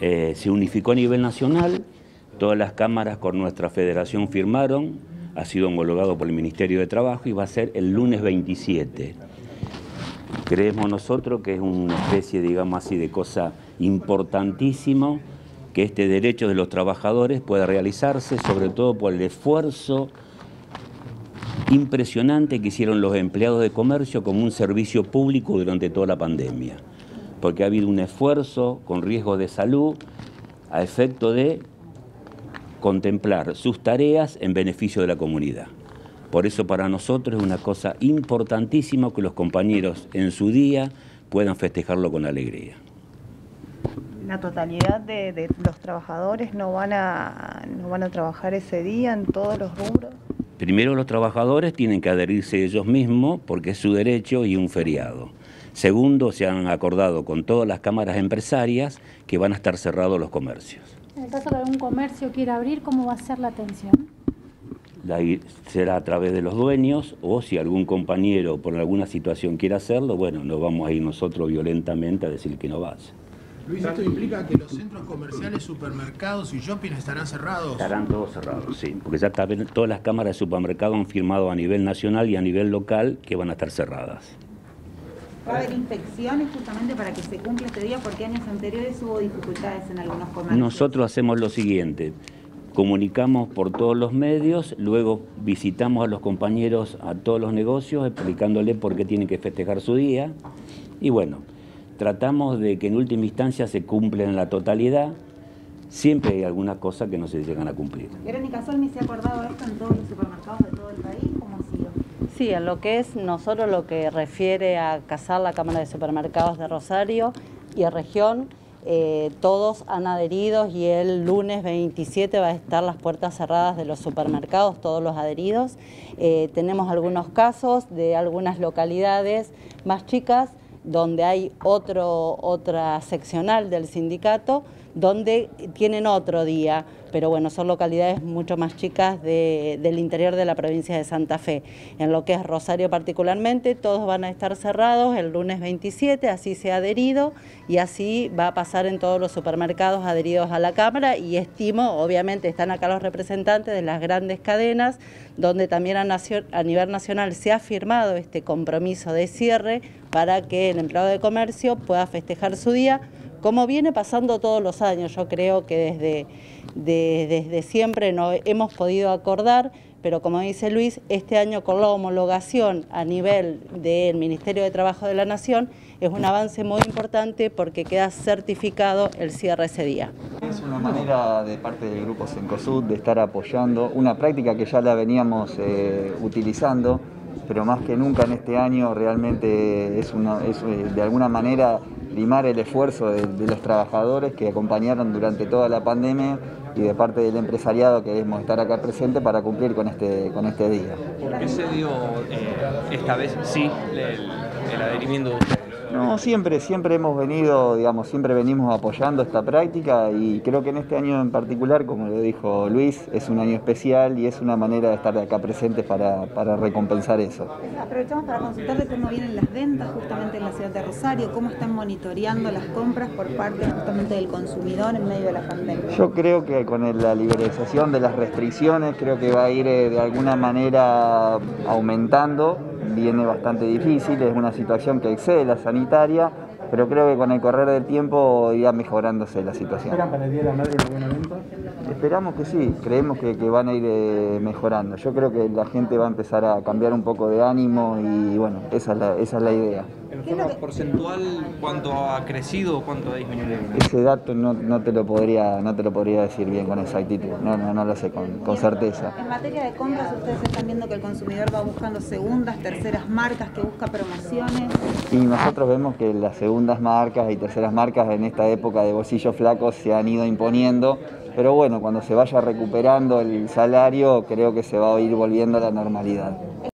Se unificó a nivel nacional, todas las cámaras con nuestra federación firmaron, ha sido homologado por el Ministerio de Trabajo y va a ser el lunes 27. Creemos nosotros que es una especie, digamos así, de cosa importantísima que este derecho de los trabajadores pueda realizarse, sobre todo por el esfuerzo impresionante que hicieron los empleados de comercio como un servicio público durante toda la pandemia, porque ha habido un esfuerzo con riesgo de salud a efecto de contemplar sus tareas en beneficio de la comunidad. Por eso para nosotros es una cosa importantísima que los compañeros en su día puedan festejarlo con alegría. ¿La totalidad de los trabajadores no van a trabajar ese día en todos los rubros? Primero, los trabajadores tienen que adherirse ellos mismos porque es su derecho y un feriado. Segundo, se han acordado con todas las cámaras empresarias que van a estar cerrados los comercios. En el caso de algún comercio quiera abrir, ¿cómo va a ser la atención? Será a través de los dueños, o si algún compañero por alguna situación quiere hacerlo, bueno, no vamos a ir nosotros violentamente a decir que no vaya. Luis, ¿esto implica que los centros comerciales, supermercados y shopping estarán cerrados? Estarán todos cerrados, sí, porque ya todas las cámaras de supermercados han firmado a nivel nacional y a nivel local que van a estar cerradas. ¿Va a haber inspecciones justamente para que se cumpla este día? Porque años anteriores hubo dificultades en algunos comercios. Nosotros hacemos lo siguiente, comunicamos por todos los medios, luego visitamos a los compañeros a todos los negocios explicándoles por qué tienen que festejar su día y bueno, tratamos de que en última instancia se cumpla en la totalidad. Siempre hay algunas cosas que no se llegan a cumplir. Verónica Solmi, ¿se ha acordado esto en todos los supermercados de todo el país? ¿Cómo ha sido? Sí, en lo que es nosotros lo que refiere a CASAR, la Cámara de Supermercados de Rosario y región, todos han adherido y el lunes 27 va a estar las puertas cerradas de los supermercados, todos los adheridos. Tenemos algunos casos de algunas localidades más chicas donde hay otra seccional del sindicato, donde tienen otro día, pero bueno, son localidades mucho más chicas del interior de la provincia de Santa Fe. En lo que es Rosario particularmente, todos van a estar cerrados el lunes 27, así se ha adherido y así va a pasar en todos los supermercados adheridos a la Cámara y estimo, obviamente están acá los representantes de las grandes cadenas, donde también a nivel nacional se ha firmado este compromiso de cierre para que el empleado de comercio pueda festejar su día, como viene pasando todos los años. Yo creo que desde siempre no hemos podido acordar, pero como dice Luis, este año con la homologación a nivel del Ministerio de Trabajo de la Nación es un avance muy importante porque queda certificado el cierre ese día. Es una manera de parte del Grupo Cencosud de estar apoyando una práctica que ya la veníamos utilizando, pero más que nunca en este año realmente es de alguna manera limar el esfuerzo de los trabajadores que acompañaron durante toda la pandemia y de parte del empresariado que debemos estar acá presente para cumplir con este día. ¿Por qué se dio esta vez sí el adherimiento de ustedes? No, siempre hemos venido, digamos, siempre venimos apoyando esta práctica y creo que en este año en particular, como lo dijo Luis, es un año especial y es una manera de estar acá presentes para recompensar eso. Aprovechamos para consultarle cómo vienen las ventas justamente en la ciudad de Rosario, cómo están monitoreando las compras por parte justamente del consumidor en medio de la pandemia. Yo creo que con la liberalización de las restricciones, creo que va a ir de alguna manera aumentando. Viene bastante difícil, es una situación que excede la sanitaria, pero creo que con el correr del tiempo irá mejorándose la situación. ¿Esperan para el Día de la Madre algún evento? Esperamos que sí, creemos que van a ir mejorando. Yo creo que la gente va a empezar a cambiar un poco de ánimo y bueno, esa es la idea. ¿En forma porcentual cuánto ha crecido o cuánto ha disminuido? Ese dato no te lo podría decir bien con exactitud, no lo sé con certeza. En materia de compras, ustedes están viendo que el consumidor va buscando segundas, terceras marcas, que busca promociones. Y nosotros vemos que las segundas marcas y terceras marcas en esta época de bolsillos flacos se han ido imponiendo, pero bueno, cuando se vaya recuperando el salario creo que se va a ir volviendo a la normalidad.